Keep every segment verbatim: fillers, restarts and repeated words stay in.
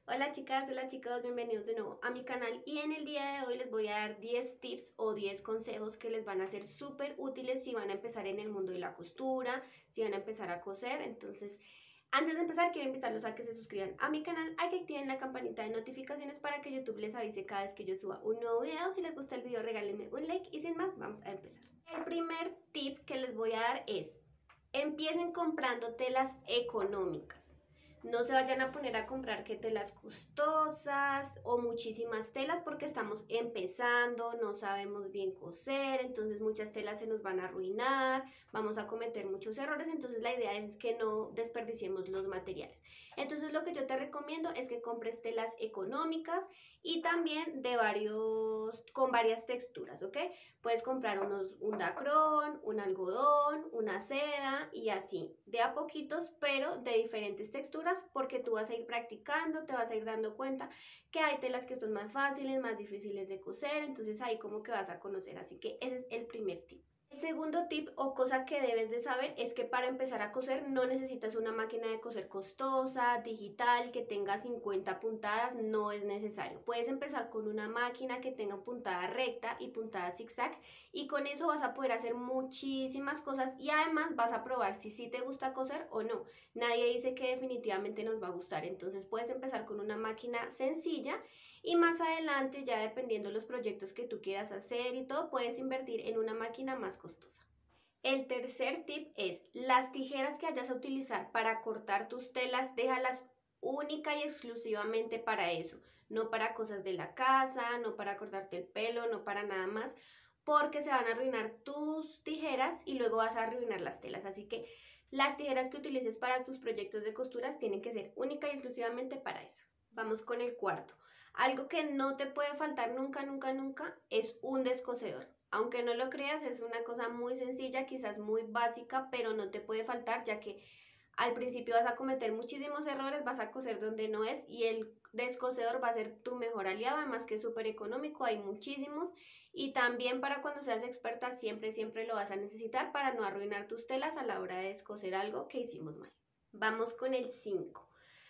Hola chicas, hola chicos, bienvenidos de nuevo a mi canal y en el día de hoy les voy a dar diez tips o diez consejos que les van a ser súper útiles si van a empezar en el mundo de la costura, si van a empezar a coser. Entonces, antes de empezar quiero invitarlos a que se suscriban a mi canal, a que activen la campanita de notificaciones para que YouTube les avise cada vez que yo suba un nuevo video. Si les gusta el video regálenme un like y sin más vamos a empezar. El primer tip que les voy a dar es: empiecen comprando telas económicas. No se vayan a poner a comprar que telas costosas o muchísimas telas porque estamos empezando, no sabemos bien coser, entonces muchas telas se nos van a arruinar, vamos a cometer muchos errores, entonces la idea es que no desperdiciemos los materiales. Entonces lo que yo te recomiendo es que compres telas económicas y también de varios, con varias texturas, ¿ok? Puedes comprar unos, un dacrón, un algodón, una seda y así, de a poquitos, pero de diferentes texturas, porque tú vas a ir practicando, te vas a ir dando cuenta que hay telas que son más fáciles, más difíciles de coser, entonces ahí como que vas a conocer, así que ese es el primer tip. El segundo tip o cosa que debes de saber es que para empezar a coser no necesitas una máquina de coser costosa, digital, que tenga cincuenta puntadas, no es necesario. Puedes empezar con una máquina que tenga puntada recta y puntada zigzag y con eso vas a poder hacer muchísimas cosas y además vas a probar si sí te gusta coser o no. Nadie dice que definitivamente nos va a gustar, entonces puedes empezar con una máquina sencilla y más adelante, ya dependiendo de los proyectos que tú quieras hacer y todo, puedes invertir en una máquina más costosa. El tercer tip es: las tijeras que vayas a utilizar para cortar tus telas, déjalas única y exclusivamente para eso, no para cosas de la casa, no para cortarte el pelo, no para nada más, porque se van a arruinar tus tijeras y luego vas a arruinar las telas. Así que las tijeras que utilices para tus proyectos de costuras tienen que ser única y exclusivamente para eso. Vamos con el cuarto. Algo que no te puede faltar nunca, nunca, nunca es un descosedor. Aunque no lo creas, es una cosa muy sencilla, quizás muy básica, pero no te puede faltar, ya que al principio vas a cometer muchísimos errores, vas a coser donde no es y el descosedor va a ser tu mejor aliado, además que es súper económico, hay muchísimos y también para cuando seas experta siempre, siempre lo vas a necesitar para no arruinar tus telas a la hora de descoser algo que hicimos mal. Vamos con el cinco.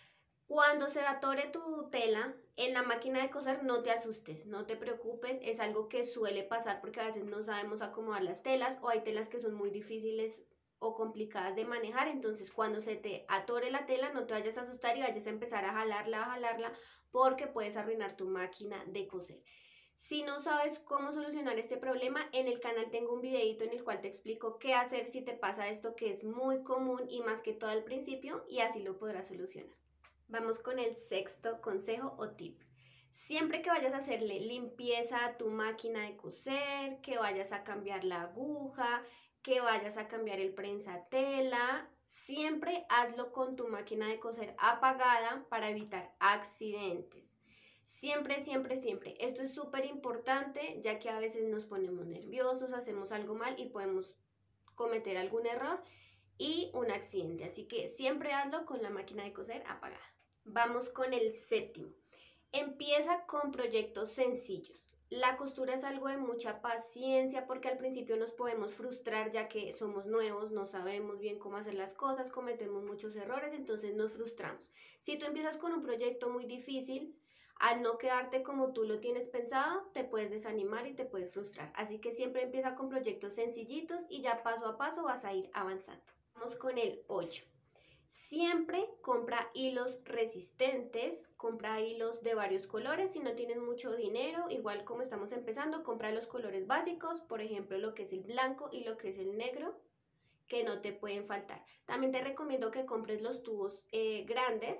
Cuando se atore tu tela en la máquina de coser, no te asustes, no te preocupes, es algo que suele pasar porque a veces no sabemos acomodar las telas o hay telas que son muy difíciles o complicadas de manejar, entonces cuando se te atore la tela no te vayas a asustar y vayas a empezar a jalarla, a jalarla, porque puedes arruinar tu máquina de coser. Si no sabes cómo solucionar este problema, en el canal tengo un videito en el cual te explico qué hacer si te pasa esto, que es muy común y más que todo al principio, y así lo podrás solucionar. Vamos con el sexto consejo o tip. Siempre que vayas a hacerle limpieza a tu máquina de coser, que vayas a cambiar la aguja, que vayas a cambiar el prensatela, siempre hazlo con tu máquina de coser apagada para evitar accidentes. Siempre, siempre, siempre. Esto es súper importante, ya que a veces nos ponemos nerviosos, hacemos algo mal y podemos cometer algún error y un accidente. Así que siempre hazlo con la máquina de coser apagada. Vamos con el séptimo. Empieza con proyectos sencillos. La costura es algo de mucha paciencia porque al principio nos podemos frustrar ya que somos nuevos, no sabemos bien cómo hacer las cosas, cometemos muchos errores, entonces nos frustramos. Si tú empiezas con un proyecto muy difícil, al no quedarte como tú lo tienes pensado, te puedes desanimar y te puedes frustrar. Así que siempre empieza con proyectos sencillitos y ya paso a paso vas a ir avanzando. Vamos con el ocho. Siempre compra hilos resistentes, compra hilos de varios colores. Si no tienes mucho dinero, igual como estamos empezando, compra los colores básicos, por ejemplo lo que es el blanco y lo que es el negro, que no te pueden faltar. También te recomiendo que compres los tubos eh, grandes,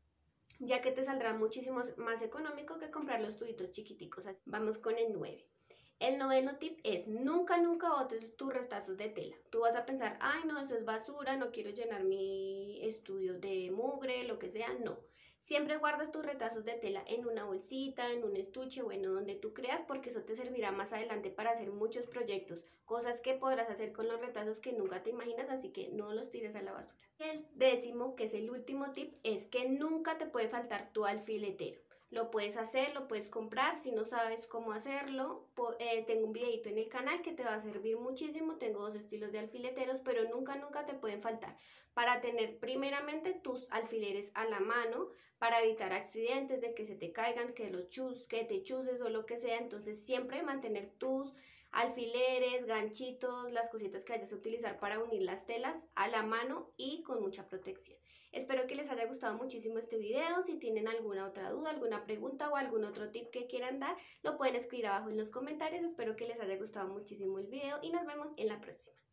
ya que te saldrá muchísimo más económico que comprar los tubitos chiquiticos. Vamos con el nueve. El noveno tip es: nunca, nunca botes tus retazos de tela. Tú vas a pensar, ay no, eso es basura, no quiero llenar mi estudio de mugre, lo que sea. No. Siempre guardas tus retazos de tela en una bolsita, en un estuche, bueno, donde tú creas, porque eso te servirá más adelante para hacer muchos proyectos, cosas que podrás hacer con los retazos que nunca te imaginas, así que no los tires a la basura. El décimo, que es el último tip, es que nunca te puede faltar tu alfiletero. lo puedes hacer, lo puedes comprar. Si no sabes cómo hacerlo, eh, tengo un videito en el canal que te va a servir muchísimo. Tengo dos estilos de alfileteros, pero nunca, nunca te pueden faltar para tener primeramente tus alfileres a la mano, para evitar accidentes de que se te caigan, que, los chus, que te chuses o lo que sea. Entonces siempre mantener tus alfileres, ganchitos, las cositas que vayas a utilizar para unir las telas a la mano y con mucha protección. Espero que les haya gustado muchísimo este video. Si tienen alguna otra duda, alguna pregunta o algún otro tip que quieran dar, lo pueden escribir abajo en los comentarios. Espero que les haya gustado muchísimo el video y nos vemos en la próxima.